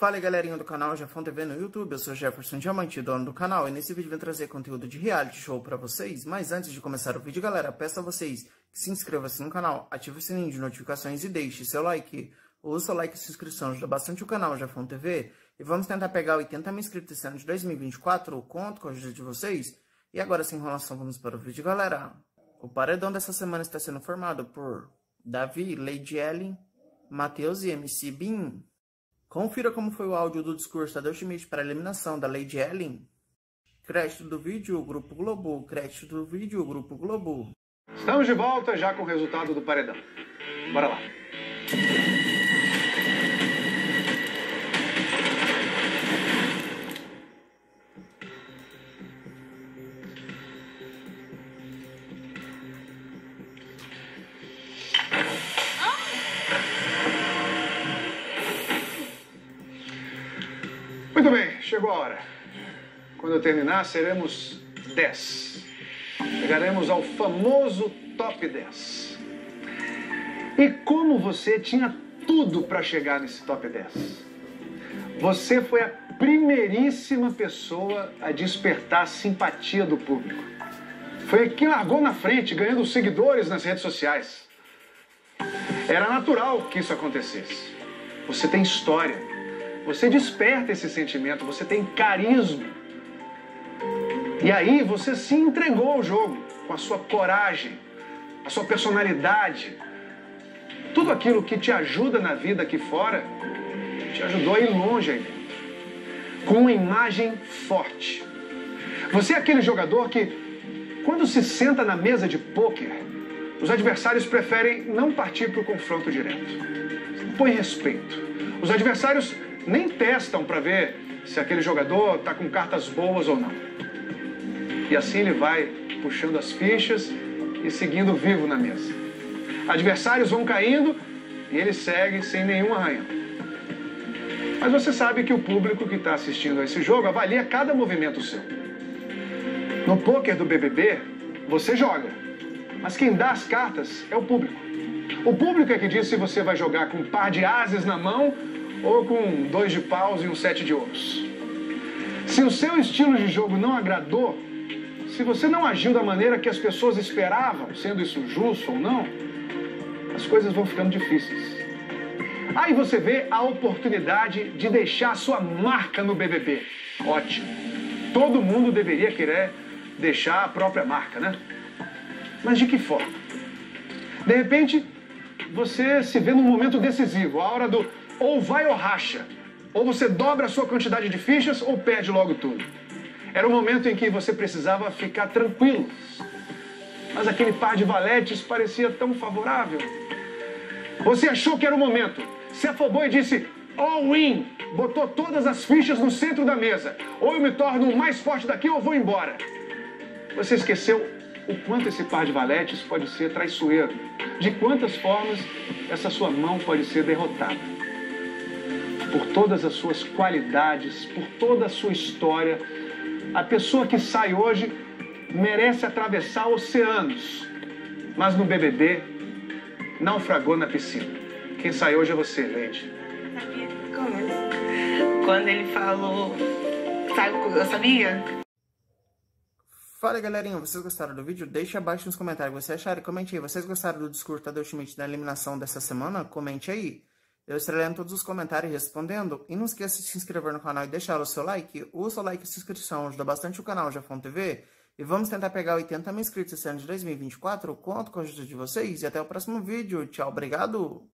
Fala aí, galerinha do canal Jefão TV no YouTube, eu sou Jefferson Diamante, dono do canal, e nesse vídeo vim trazer conteúdo de reality show pra vocês. Mas antes de começar o vídeo, galera, peço a vocês que se inscrevam-se no canal, ative o sininho de notificações e deixe seu like. O seu like e sua inscrição ajuda bastante o canal Jefão TV, e vamos tentar pegar 80 mil inscritos esse ano de 2024, conto com a ajuda de vocês. E agora, sem enrolação, vamos para o vídeo, galera. O paredão dessa semana está sendo formado por Davi, Lady Ellen, Matheus e MC Bin. Confira como foi o áudio do discurso da Tadeu Schmidt para a eliminação da Lady Ellen. Crédito do vídeo, Grupo Globo. Crédito do vídeo, Grupo Globo. Estamos de volta já com o resultado do paredão. Bora lá. Muito bem, chegou a hora. Quando eu terminar, seremos 10. Chegaremos ao famoso top 10. E como você tinha tudo para chegar nesse top 10? Você foi a primeiríssima pessoa a despertar a simpatia do público. Foi quem largou na frente, ganhando seguidores nas redes sociais. Era natural que isso acontecesse. Você tem história. Você desperta esse sentimento, você tem carisma. E aí você se entregou ao jogo com a sua coragem, a sua personalidade. Tudo aquilo que te ajuda na vida aqui fora, te ajudou a ir longe aí dentro. Com uma imagem forte. Você é aquele jogador que, quando se senta na mesa de pôquer, os adversários preferem não partir para o confronto direto. Põe respeito. Os adversários nem testam para ver se aquele jogador está com cartas boas ou não. E assim ele vai puxando as fichas e seguindo vivo na mesa. Adversários vão caindo e ele segue sem nenhum arranhão. Mas você sabe que o público que está assistindo a esse jogo avalia cada movimento seu. No pôquer do BBB, você joga, mas quem dá as cartas é o público. O público é que diz se você vai jogar com um par de ases na mão ou com 2 de paus e um 7 de ouros. Se o seu estilo de jogo não agradou, se você não agiu da maneira que as pessoas esperavam, sendo isso justo ou não, as coisas vão ficando difíceis. Aí você vê a oportunidade de deixar a sua marca no BBB. Ótimo. Todo mundo deveria querer deixar a própria marca, né? Mas de que forma? De repente, você se vê num momento decisivo, a hora do ou vai ou racha. Ou você dobra a sua quantidade de fichas ou perde logo tudo. Era o momento em que você precisava ficar tranquilo. Mas aquele par de valetes parecia tão favorável. Você achou que era o momento. Se afobou e disse all in. Botou todas as fichas no centro da mesa. Ou eu me torno o mais forte daqui ou vou embora. Você esqueceu o quanto esse par de valetes pode ser traiçoeiro. De quantas formas essa sua mão pode ser derrotada. Por todas as suas qualidades, por toda a sua história, a pessoa que sai hoje merece atravessar oceanos. Mas no BBB, naufragou na piscina. Quem sai hoje é você, Lady. Sabia como? Quando ele falou, sabe o que eu sabia? Fala, galerinha, vocês gostaram do vídeo? Deixe abaixo nos comentários o que vocês acharam. Comente aí, vocês gostaram do discurso da Tadeu Schmidt na eliminação dessa semana? Comente aí. Eu estarei lendo todos os comentários e respondendo. E não esqueça de se inscrever no canal e deixar o seu like. O seu like e sua inscrição ajuda bastante o canal Jefão TV. E vamos tentar pegar 80 mil inscritos esse ano de 2024. Conto com a ajuda de vocês. E até o próximo vídeo. Tchau, obrigado!